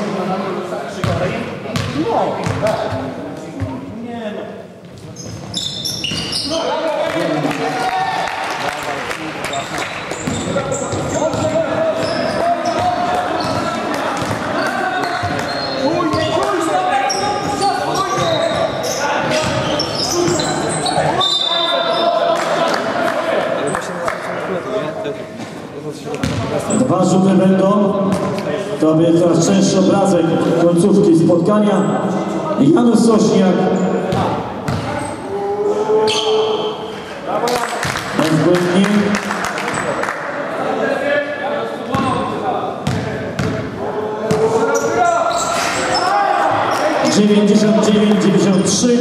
Dwa rzuty będą. To będzie coraz częstszy obrazek końcówki spotkania. Janusz Sośniak. Bezbłędnie. (99-93).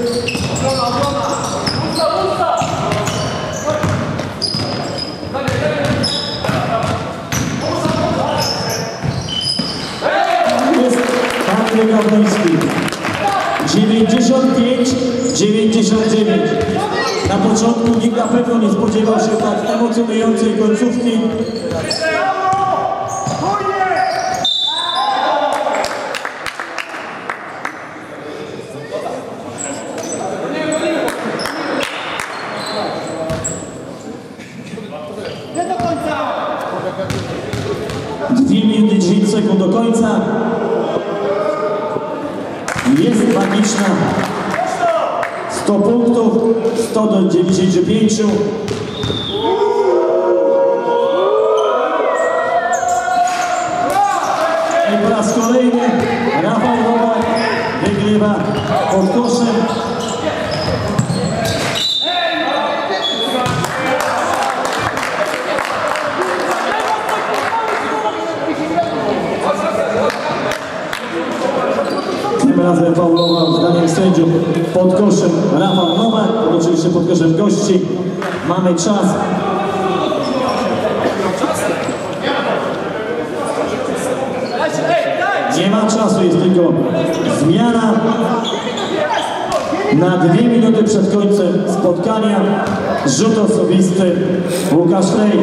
Gawroński 95-99. Na początku nikt na pewno nie spodziewał się tak emocjonującej końcówki. Nie do końca! 2 minuty 10 sekund do końca. Jest magiczna. 100 punktów, 100 do 95. pod koszem. Tym razem faulował zdaniem sędziów pod koszem Rafał Nowak, oczywiście pod koszem gości. Mamy czas. Nie ma czasu, jest tylko zmiana na 2 minuty przed końcem spotkania. Rzut osobisty Łukasz Lej.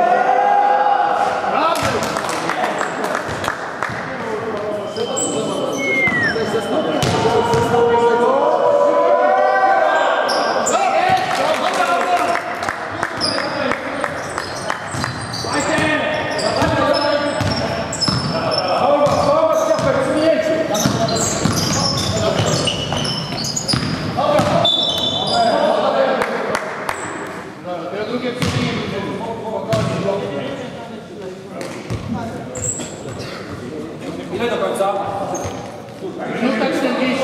Ile do końca? Minuta 40.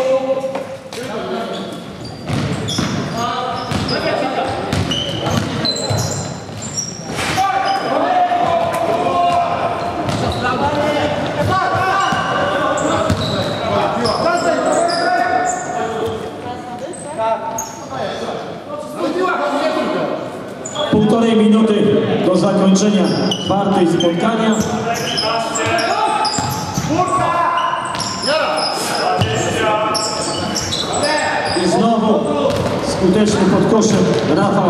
Półtorej minuty do zakończenia czwartej spotkania. I znowu skuteczny pod koszem Rafał.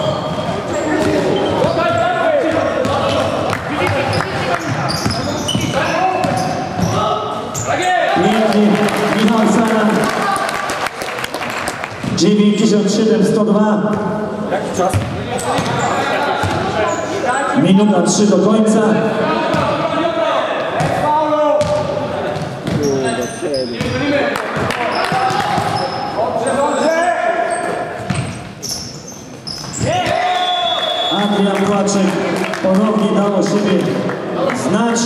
Pięknie Michał Saran. 97-102. Jaki czas? Minuta 3 do końca. Adrian Płaczek ponownie dał o siebie znać.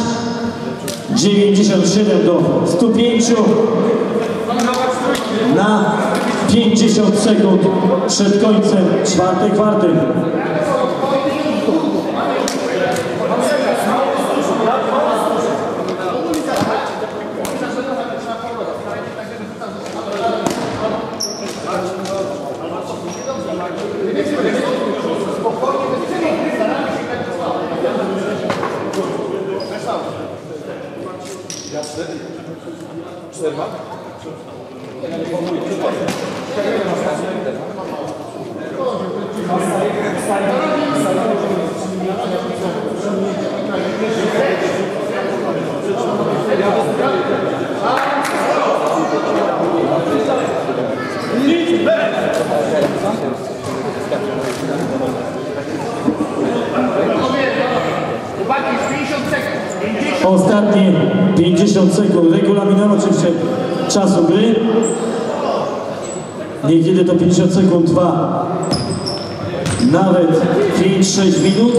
97 do 105 na 50 sekund przed końcem czwartej kwarty. Ostatnie 50 sekund regulaminowo oczywiście czasu gry. Niekiedy to 50 sekund trwa nawet 5-6 minut.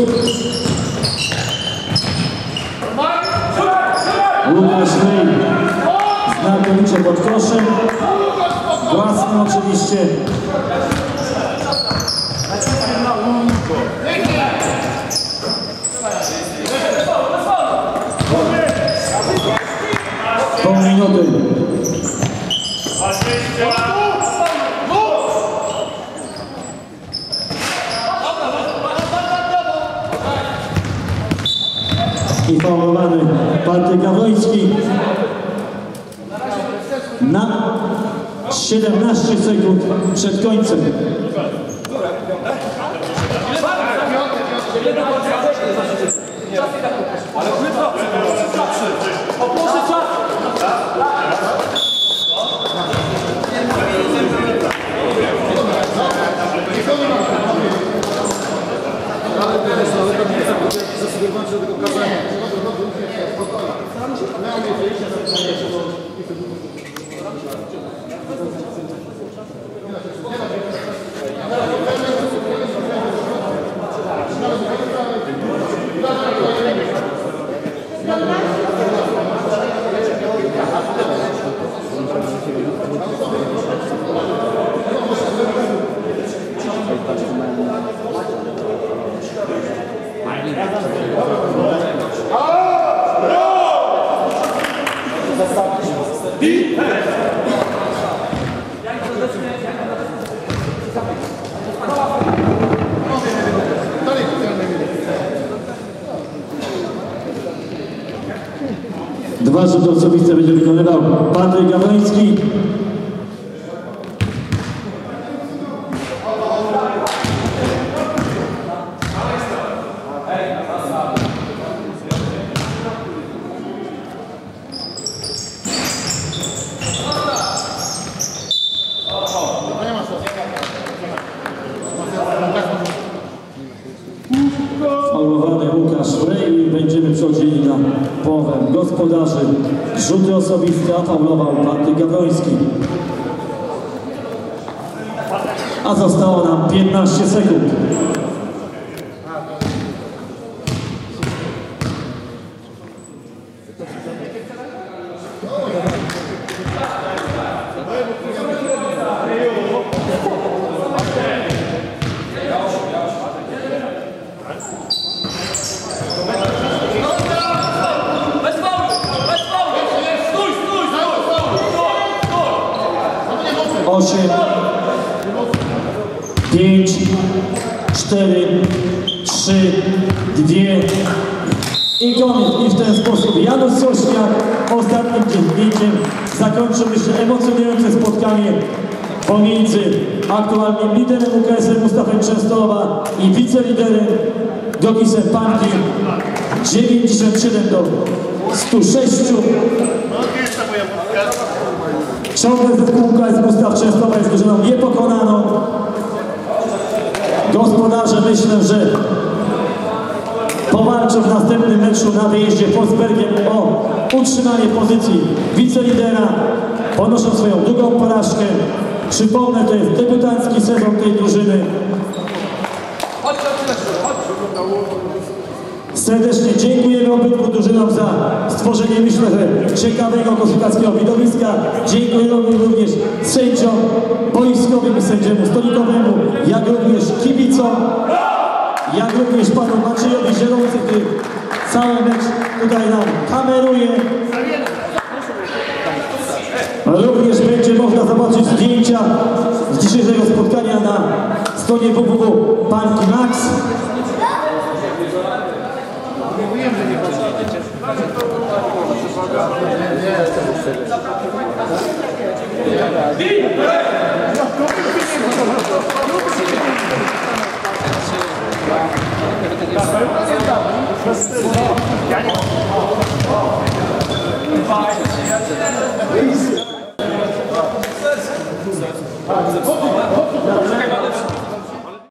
Łukasz Lej znakomicie pod koszem. Własny oczywiście. Pół minuty. I faulowany Bartek Gawroński na 17 sekund przed końcem. Ale oprócz czas! Dalej, specjalne minuty. Dwa rzuty osobiste będzie wykonywał Patryk Gawroński. Faulowany Łukasz Rej i będziemy przechodzili na połowę gospodarzy. Rzuty osobiste, a faulował Patryk Gawroński. A zostało nam 15 sekund. Bez faulu! Bez faulu! Stój, stój, stój! 8, 5, 4, 3, 2 i koniec. I w ten sposób Janusz Sośniak ostatnim dzięknięciem zakończy, myślę, emocjonujące spotkanie pomiędzy aktualnym liderem UKS-em Mustafą Częstochowa i wiceliderem Dokisem Panki. 97 do 106. Ciągle zespół UKS Mustaw Częstochowa jest drużyną niepokonaną. Gospodarze, myślę, że powalczą w następnym meczu na wyjeździe Wolfsbergiem o utrzymanie pozycji wicelidera. Ponoszą swoją drugą porażkę. Przypomnę, to jest debiutancki sezon tej drużyny. Serdecznie dziękujemy obydwu drużynom za stworzenie, myślę, że ciekawego koszykackiego widowiska. Dziękujemy również sędziom boiskowym i sędziemu stolikowemu, jak również kibicom, jak również panu Maciejowi Zieloncy, który cały mecz tutaj nam kameruje. Również będzie można zobaczyć zdjęcia z dzisiejszego spotkania na stronie www.panki.max. Mówiłem, że nie chodzi. Czekaj,